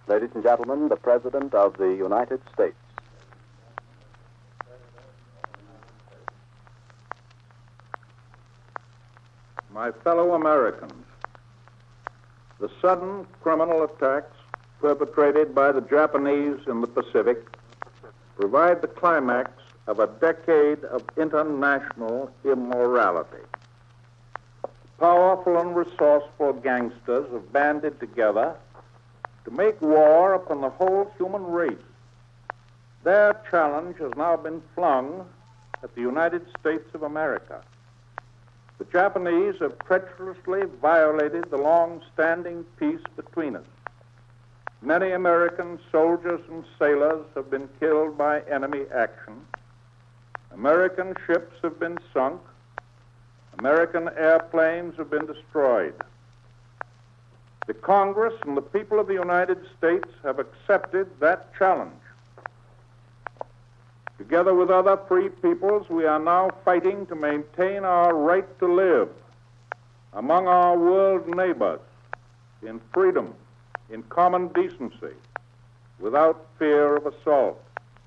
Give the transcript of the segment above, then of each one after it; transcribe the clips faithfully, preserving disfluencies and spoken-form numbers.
Ladies and gentlemen, the President of the United States. My fellow Americans, the sudden criminal attacks perpetrated by the Japanese in the Pacific provide the climax of a decade of international immorality. Powerful and resourceful gangsters have banded together to make war upon the whole human race. Their challenge has now been flung at the United States of America. The Japanese have treacherously violated the long-standing peace between us. Many American soldiers and sailors have been killed by enemy action. American ships have been sunk. American airplanes have been destroyed. The Congress and the people of the United States have accepted that challenge. Together with other free peoples, we are now fighting to maintain our right to live among our world neighbors in freedom, in common decency, without fear of assault.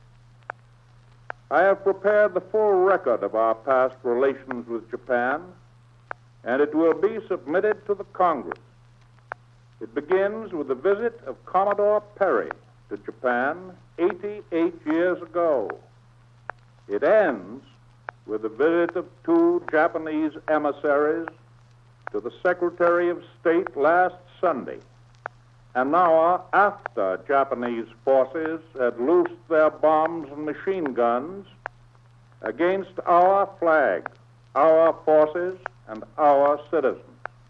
I have prepared the full record of our past relations with Japan, and it will be submitted to the Congress. It begins with the visit of Commodore Perry to Japan eighty-eight years ago. It ends with the visit of two Japanese emissaries to the Secretary of State last Sunday, an hour after Japanese forces had loosed their bombs and machine guns against our flag, our forces, and our citizens.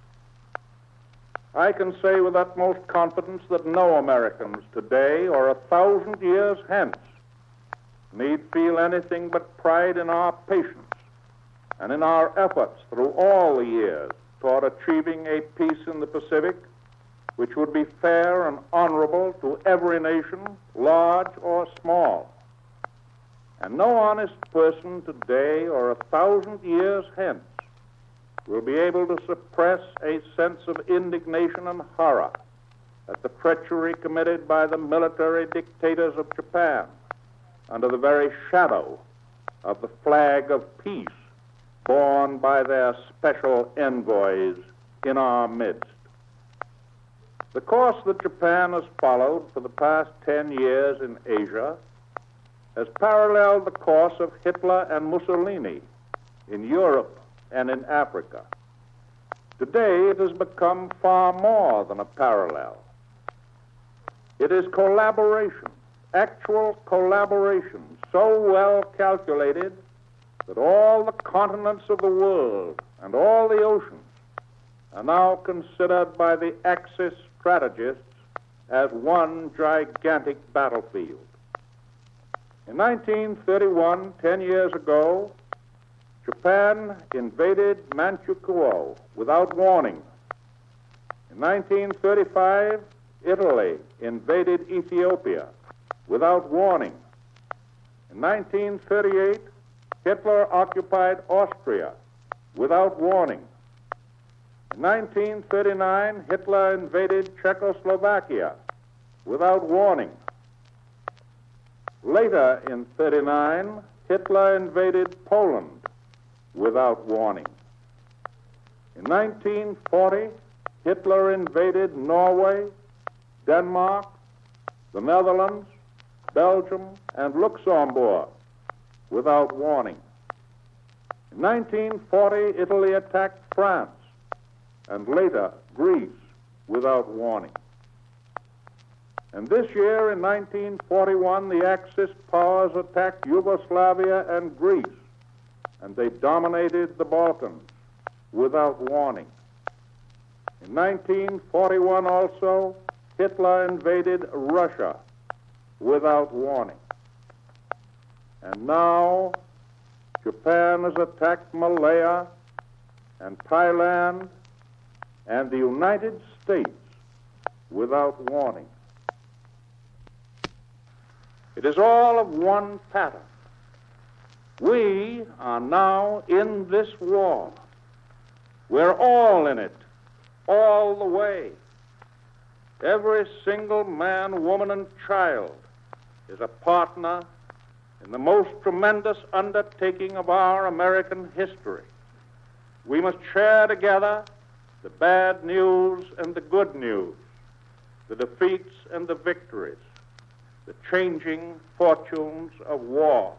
I can say with utmost confidence that no Americans today or a thousand years hence need feel anything but pride in our patience and in our efforts through all the years toward achieving a peace in the Pacific which would be fair and honorable to every nation, large or small. And no honest person today or a thousand years hence will be able to suppress a sense of indignation and horror at the treachery committed by the military dictators of Japan under the very shadow of the flag of peace borne by their special envoys in our midst. The course that Japan has followed for the past ten years in Asia has paralleled the course of Hitler and Mussolini in Europe and in Africa. Today, it has become far more than a parallel. It is collaboration, actual collaboration, so well calculated that all the continents of the world and all the oceans are now considered by the Axis strategists as one gigantic battlefield. In nineteen thirty-one, ten years ago, Japan invaded Manchukuo without warning. In nineteen thirty-five, Italy invaded Ethiopia without warning. In nineteen thirty-eight, Hitler occupied Austria without warning. In nineteen thirty-nine, Hitler invaded Czechoslovakia without warning. Later in thirty-nine, Hitler invaded Poland without warning. In nineteen forty, Hitler invaded Norway, Denmark, the Netherlands, Belgium, and Luxembourg without warning. In nineteen forty, Italy attacked France, and later Greece without warning. And this year, in nineteen forty-one, the Axis powers attacked Yugoslavia and Greece, and they dominated the Balkans without warning. In nineteen forty-one also, Hitler invaded Russia without warning. And now, Japan has attacked Malaya and Thailand and the United States without warning. It is all of one pattern. We are now in this war. We're all in it, all the way. Every single man, woman, and child is a partner in the most tremendous undertaking of our American history. We must share together the bad news and the good news, the defeats and the victories, the changing fortunes of war.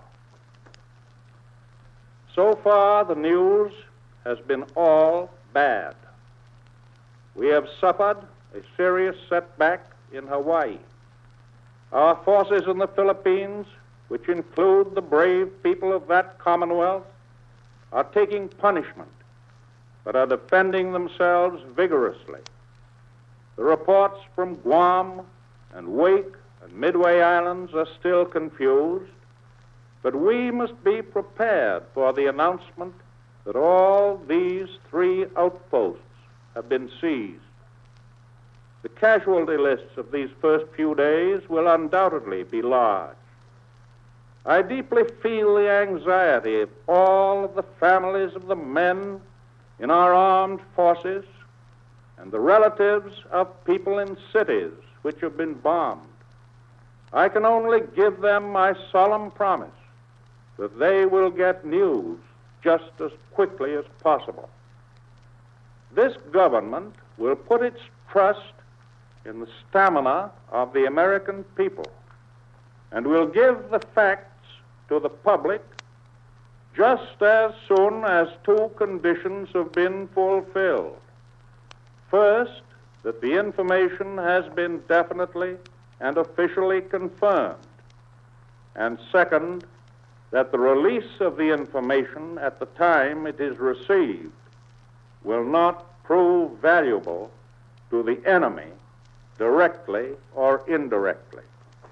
So far, the news has been all bad. We have suffered a serious setback in Hawaii. Our forces in the Philippines, which include the brave people of that Commonwealth, are taking punishment, but are defending themselves vigorously. The reports from Guam and Wake and Midway Islands are still confused, but we must be prepared for the announcement that all these three outposts have been seized. The casualty lists of these first few days will undoubtedly be large. I deeply feel the anxiety of all of the families of the men in our armed forces and the relatives of people in cities which have been bombed. I can only give them my solemn promise that they will get news just as quickly as possible. This government will put its trust in the stamina of the American people and will give the facts to the public just as soon as two conditions have been fulfilled. First, that the information has been definitely and officially confirmed, and second, that the release of the information at the time it is received will not prove valuable to the enemy directly or indirectly.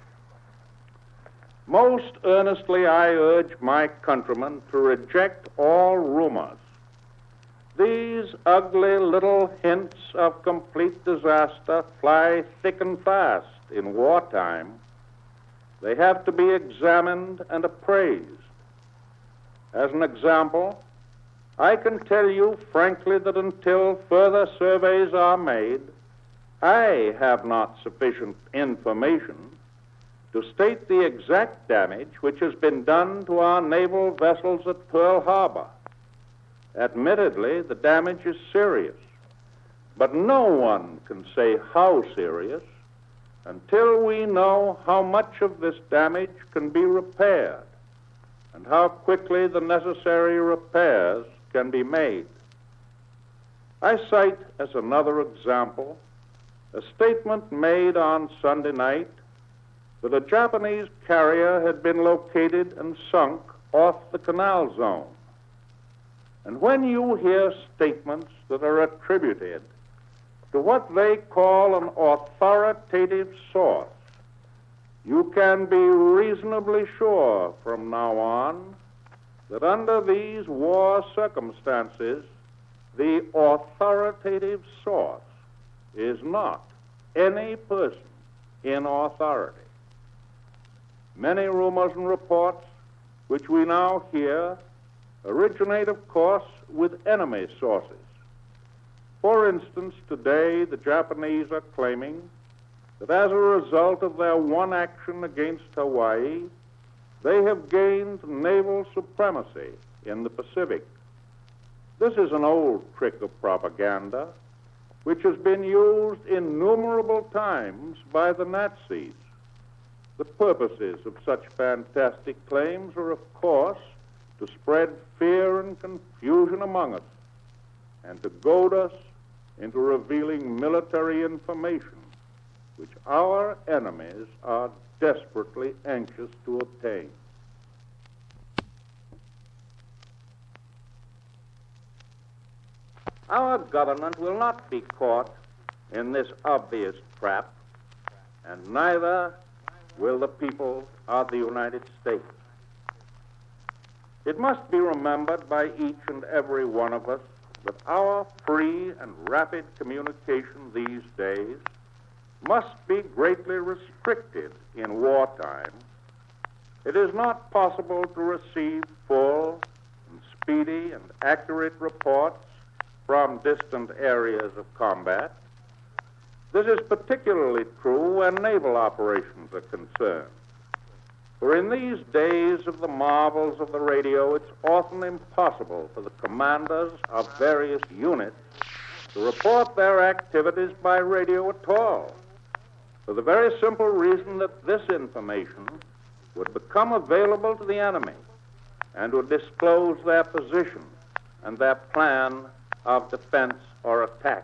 Most earnestly I urge my countrymen to reject all rumors. These ugly little hints of complete disaster fly thick and fast in wartime. They have to be examined and appraised. As an example, I can tell you frankly that until further surveys are made, I have not sufficient information to state the exact damage which has been done to our naval vessels at Pearl Harbor. Admittedly, the damage is serious, but no one can say how serious until we know how much of this damage can be repaired and how quickly the necessary repairs can be made. I cite as another example a statement made on Sunday night that a Japanese carrier had been located and sunk off the canal zone. And when you hear statements that are attributed to what they call an authoritative source, you can be reasonably sure from now on that under these war circumstances, the authoritative source is not any person in authority. Many rumors and reports which we now hear originate, of course, with enemy sources. For instance, today the Japanese are claiming that as a result of their one action against Hawaii, they have gained naval supremacy in the Pacific. This is an old trick of propaganda which has been used innumerable times by the Nazis. The purposes of such fantastic claims are, of course, to spread fear and confusion among us and to goad us into revealing military information which our enemies are desperately anxious to obtain. Our government will not be caught in this obvious trap, and neither will the people of the United States. It must be remembered by each and every one of us that our free and rapid communication these days must be greatly restricted in wartime. It is not possible to receive full and speedy and accurate reports from distant areas of combat. This is particularly true when naval operations are concerned. For in these days of the marvels of the radio, it's often impossible for the commanders of various units to report their activities by radio at all, for the very simple reason that this information would become available to the enemy and would disclose their position and their plan of defense or attack.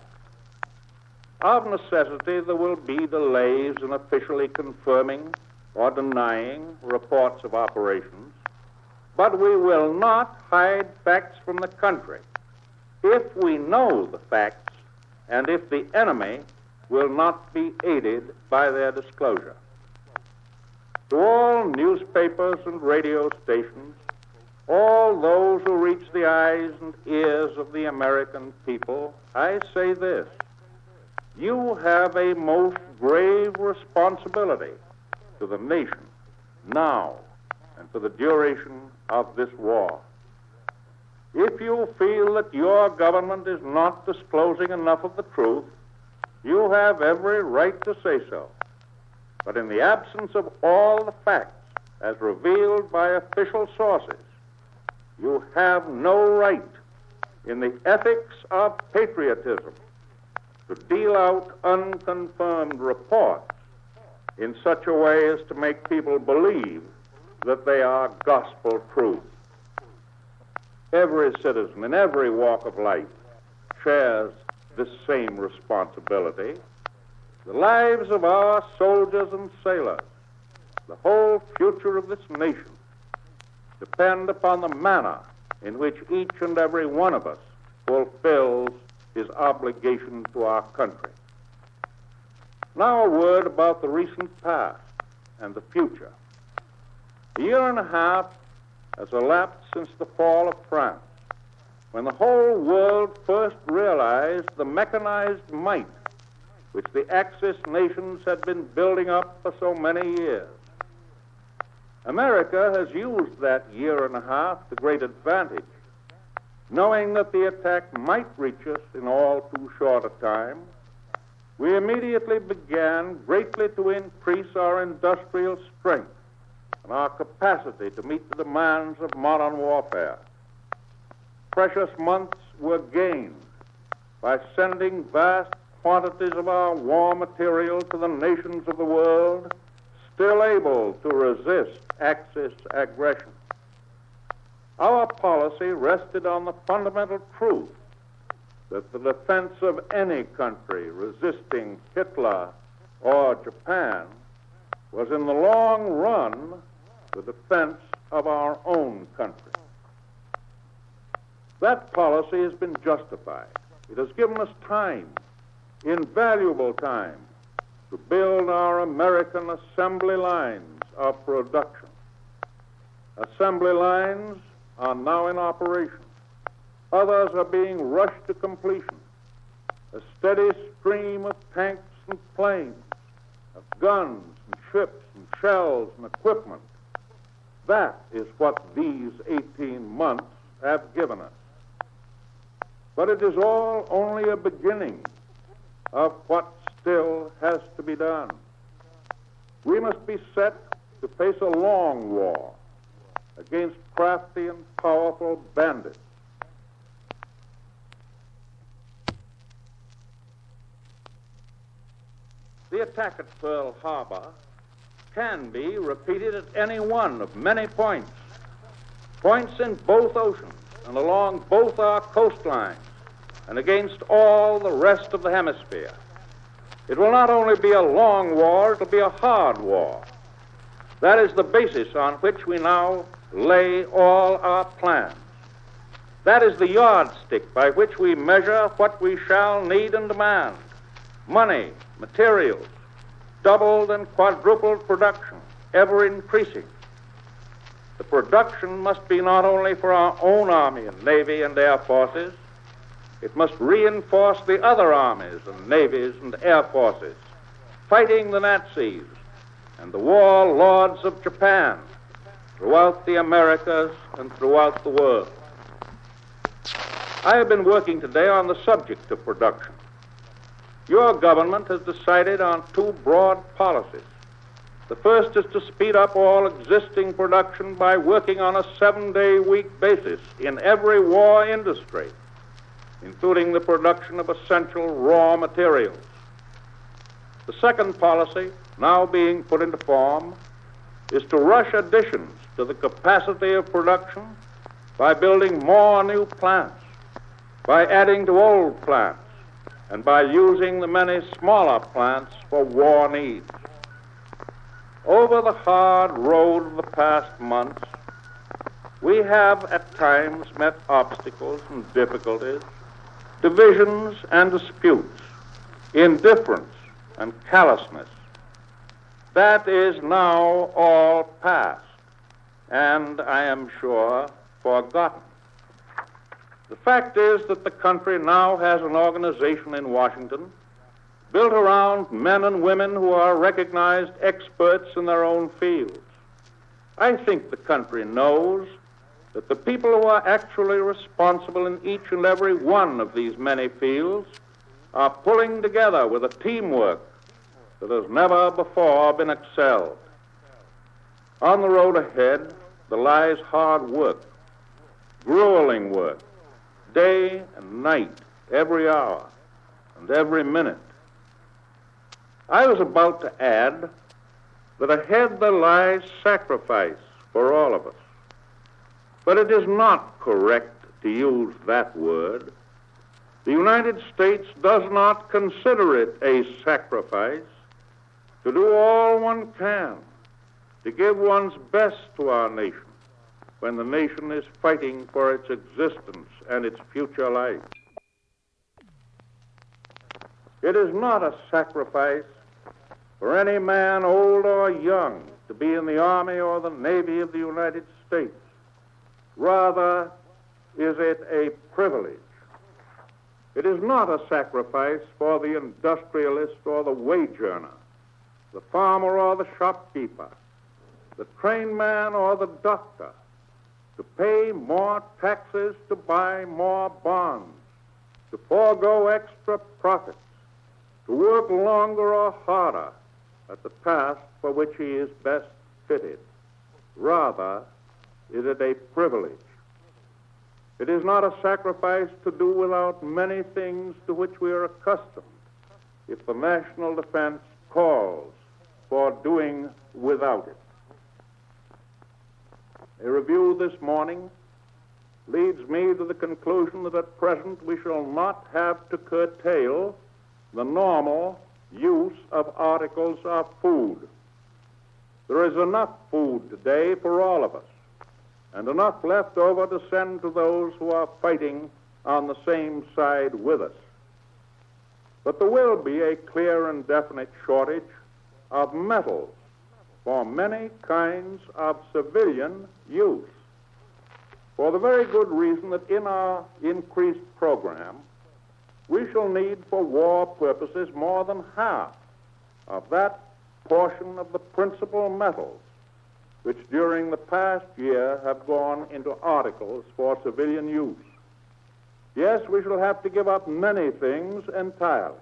Of necessity, there will be delays in officially confirming or denying reports of operations, but we will not hide facts from the country if we know the facts and if the enemy will not be aided by their disclosure. To all newspapers and radio stations, all those who reach the eyes and ears of the American people, I say this: you have a most grave responsibility to the nation now and for the duration of this war. If you feel that your government is not disclosing enough of the truth, you have every right to say so. But in the absence of all the facts as revealed by official sources, you have no right in the ethics of patriotism to deal out unconfirmed reports in such a way as to make people believe that they are gospel truth. Every citizen in every walk of life shares this same responsibility. The lives of our soldiers and sailors, the whole future of this nation, depend upon the manner in which each and every one of us fulfills his obligation to our country. Now a word about the recent past and the future. A year and a half has elapsed since the fall of France, when the whole world first realized the mechanized might which the Axis nations had been building up for so many years. America has used that year and a half to great advantage, knowing that the attack might reach us in all too short a time. We immediately began greatly to increase our industrial strength and our capacity to meet the demands of modern warfare. Precious months were gained by sending vast quantities of our war material to the nations of the world, still able to resist Axis aggression. Our policy rested on the fundamental truth that the defense of any country resisting Hitler or Japan was in the long run the defense of our own country. That policy has been justified. It has given us time, invaluable time, to build our American assembly lines of production. Assembly lines are now in operation. Others are being rushed to completion. A steady stream of tanks and planes, of guns and ships and shells and equipment. That is what these eighteen months have given us. But it is all only a beginning of what still has to be done. We must be set to face a long war against crafty and powerful bandits. The attack at Pearl Harbor can be repeated at any one of many points, points in both oceans and along both our coastlines and against all the rest of the hemisphere. It will not only be a long war, it will be a hard war. That is the basis on which we now lay all our plans. That is the yardstick by which we measure what we shall need and demand. Money, materials, doubled and quadrupled production, ever increasing. The production must be not only for our own Army and Navy and Air Forces, it must reinforce the other armies and navies and air forces fighting the Nazis and the war lords of Japan throughout the Americas and throughout the world. I have been working today on the subject of production. Your government has decided on two broad policies. The first is to speed up all existing production by working on a seven-day week basis in every war industry, including the production of essential raw materials. The second policy, now being put into form, is to rush additions to the capacity of production by building more new plants, by adding to old plants, and by using the many smaller plants for war needs. Over the hard road of the past months, we have at times met obstacles and difficulties, divisions and disputes, indifference and callousness. That is now all past, and I am sure forgotten. The fact is that the country now has an organization in Washington built around men and women who are recognized experts in their own fields. I think the country knows that the people who are actually responsible in each and every one of these many fields are pulling together with a teamwork that has never before been excelled. On the road ahead, there lies hard work, grueling work, day and night, every hour and every minute. I was about to add that ahead there lies sacrifice for all of us. But it is not correct to use that word. The United States does not consider it a sacrifice to do all one can, to give one's best to our nation when the nation is fighting for its existence and its future life. It is not a sacrifice for any man, old or young, to be in the Army or the Navy of the United States. Rather, is it a privilege. It is not a sacrifice for the industrialist or the wage earner, the farmer or the shopkeeper, the trained man or the doctor, to pay more taxes, to buy more bonds, to forego extra profits, to work longer or harder at the task for which he is best fitted. Rather, is it a privilege. It is not a sacrifice to do without many things to which we are accustomed if the national defense calls for doing without it. A review this morning leads me to the conclusion that at present we shall not have to curtail the normal use of articles of food. There is enough food today for all of us, and enough left over to send to those who are fighting on the same side with us. But there will be a clear and definite shortage of metals for many kinds of civilian use, for the very good reason that in our increased program, we shall need for war purposes more than half of that portion of the principal metals which during the past year have gone into articles for civilian use. Yes, we shall have to give up many things entirely.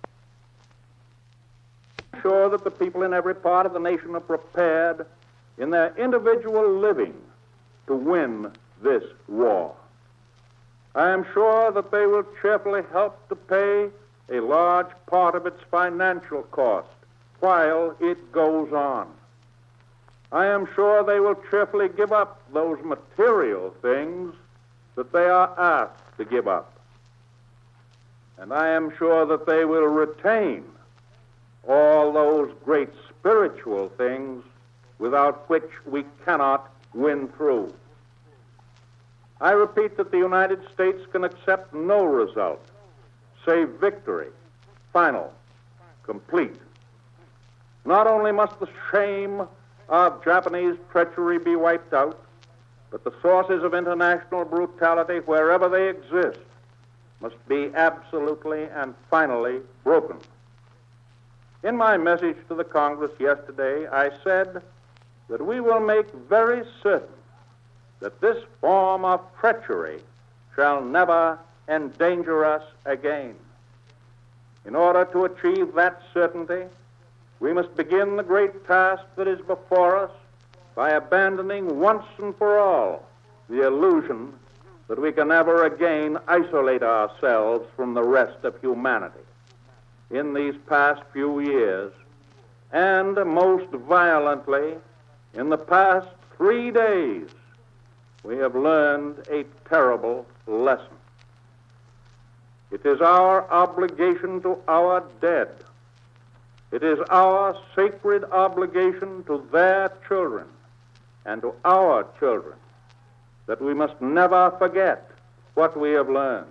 I'm sure that the people in every part of the nation are prepared in their individual living to win this war. I am sure that they will cheerfully help to pay a large part of its financial cost while it goes on. I am sure they will cheerfully give up those material things that they are asked to give up. And I am sure that they will retain all those great spiritual things without which we cannot win through. I repeat that the United States can accept no result save victory, final, complete. Not only must the shame of Japanese treachery be wiped out, but the sources of international brutality, wherever they exist, must be absolutely and finally broken. In my message to the Congress yesterday, I said that we will make very certain that this form of treachery shall never endanger us again. In order to achieve that certainty, we must begin the great task that is before us by abandoning once and for all the illusion that we can ever again isolate ourselves from the rest of humanity. In these past few years, and most violently in the past three days, we have learned a terrible lesson. It is our obligation to our dead. It is our sacred obligation to their children and to our children that we must never forget what we have learned.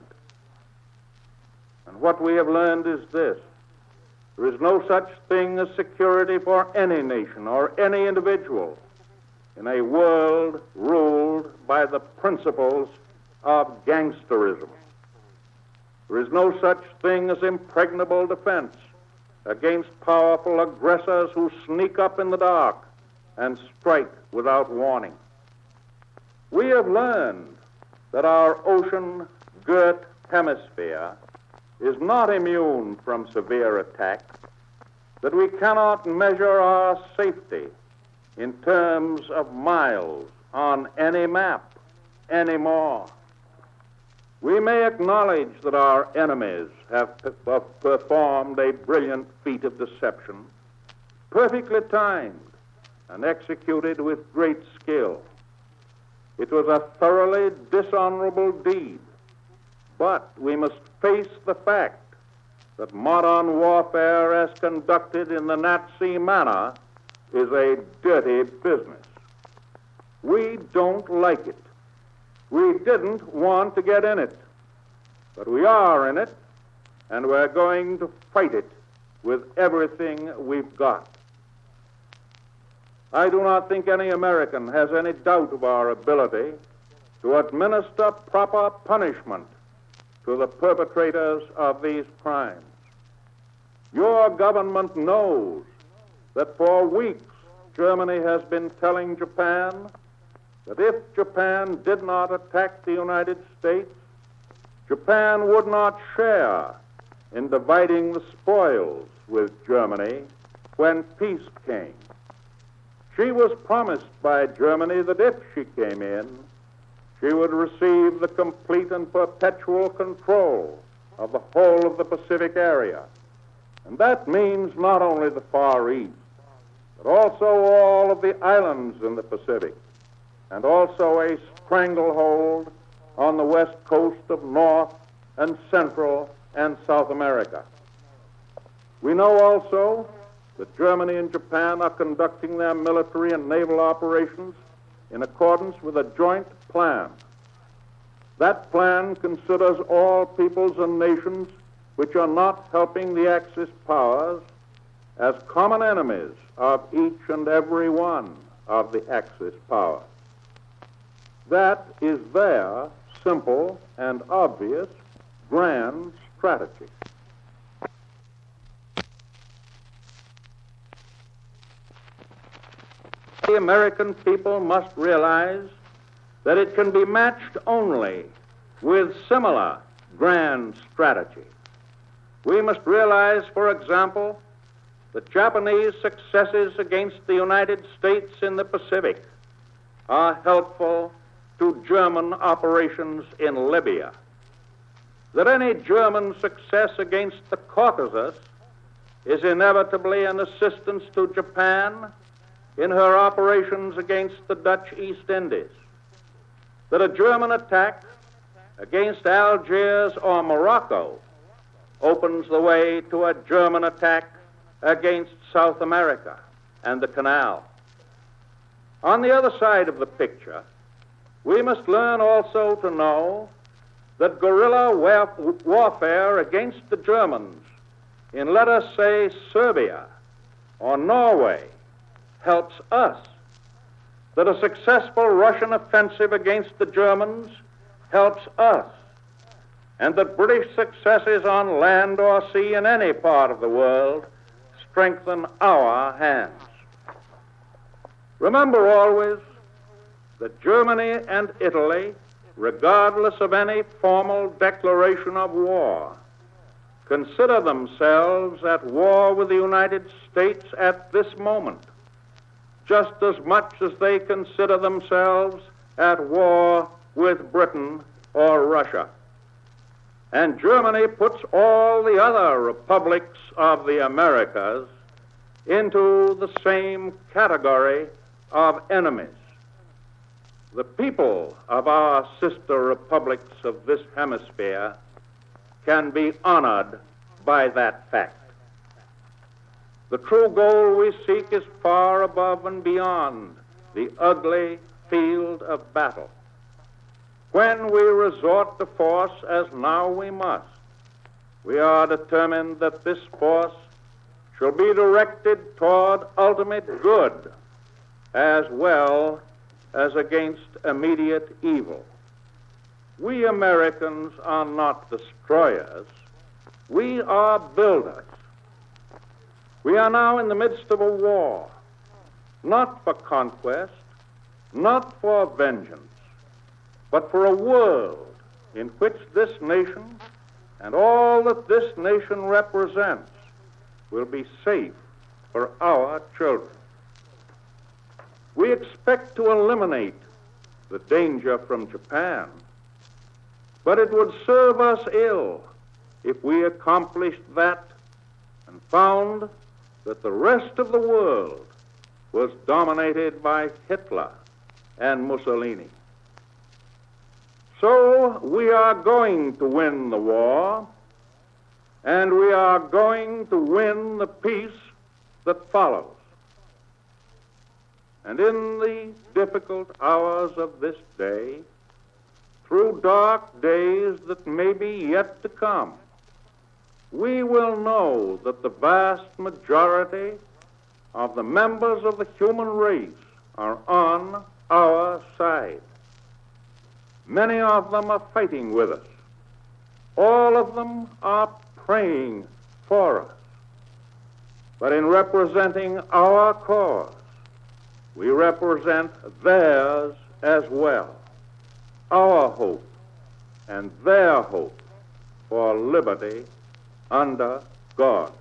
And what we have learned is this: there is no such thing as security for any nation or any individual in a world ruled by the principles of gangsterism. There is no such thing as impregnable defense against powerful aggressors who sneak up in the dark and strike without warning. We have learned that our ocean-girt hemisphere is not immune from severe attack, that we cannot measure our safety in terms of miles on any map anymore. We may acknowledge that our enemies have pe- performed a brilliant feat of deception, perfectly timed and executed with great skill. It was a thoroughly dishonorable deed, but we must face the fact that modern warfare as conducted in the Nazi manner is a dirty business. We don't like it. We didn't want to get in it, but we are in it, and we're going to fight it with everything we've got. I do not think any American has any doubt of our ability to administer proper punishment to the perpetrators of these crimes. Your government knows that for weeks Germany has been telling Japan that if Japan did not attack the United States, Japan would not share in dividing the spoils with Germany when peace came. She was promised by Germany that if she came in, she would receive the complete and perpetual control of the whole of the Pacific area. And that means not only the Far East, but also all of the islands in the Pacific, and also a stranglehold on the west coast of North and Central and South America. We know also that Germany and Japan are conducting their military and naval operations in accordance with a joint plan. That plan considers all peoples and nations which are not helping the Axis powers as common enemies of each and every one of the Axis powers. That is their simple and obvious grand strategy. The American people must realize that it can be matched only with similar grand strategy. We must realize, for example, that Japanese successes against the United States in the Pacific are helpful to German operations in Libya, that any German success against the Caucasus is inevitably an assistance to Japan in her operations against the Dutch East Indies, that a German attack against Algiers or Morocco opens the way to a German attack against South America and the Canal. On the other side of the picture, we must learn also to know that guerrilla warfare against the Germans in, let us say, Serbia or Norway helps us, that a successful Russian offensive against the Germans helps us, and that British successes on land or sea in any part of the world strengthen our hands. Remember always that Germany and Italy, regardless of any formal declaration of war, consider themselves at war with the United States at this moment, just as much as they consider themselves at war with Britain or Russia. And Germany puts all the other republics of the Americas into the same category of enemies. The people of our sister republics of this hemisphere can be honored by that fact. The true goal we seek is far above and beyond the ugly field of battle. When we resort to force, as now we must, we are determined that this force shall be directed toward ultimate good as well as against immediate evil. We Americans are not destroyers. We are builders. We are now in the midst of a war, not for conquest, not for vengeance, but for a world in which this nation and all that this nation represents will be safe for our children. We expect to eliminate the danger from Japan, but it would serve us ill if we accomplished that and found that the rest of the world was dominated by Hitler and Mussolini. So we are going to win the war, and we are going to win the peace that follows. And in the difficult hours of this day, through dark days that may be yet to come, we will know that the vast majority of the members of the human race are on our side. Many of them are fighting with us. All of them are praying for us. But in representing our cause, we represent theirs as well, our hope and their hope for liberty under God.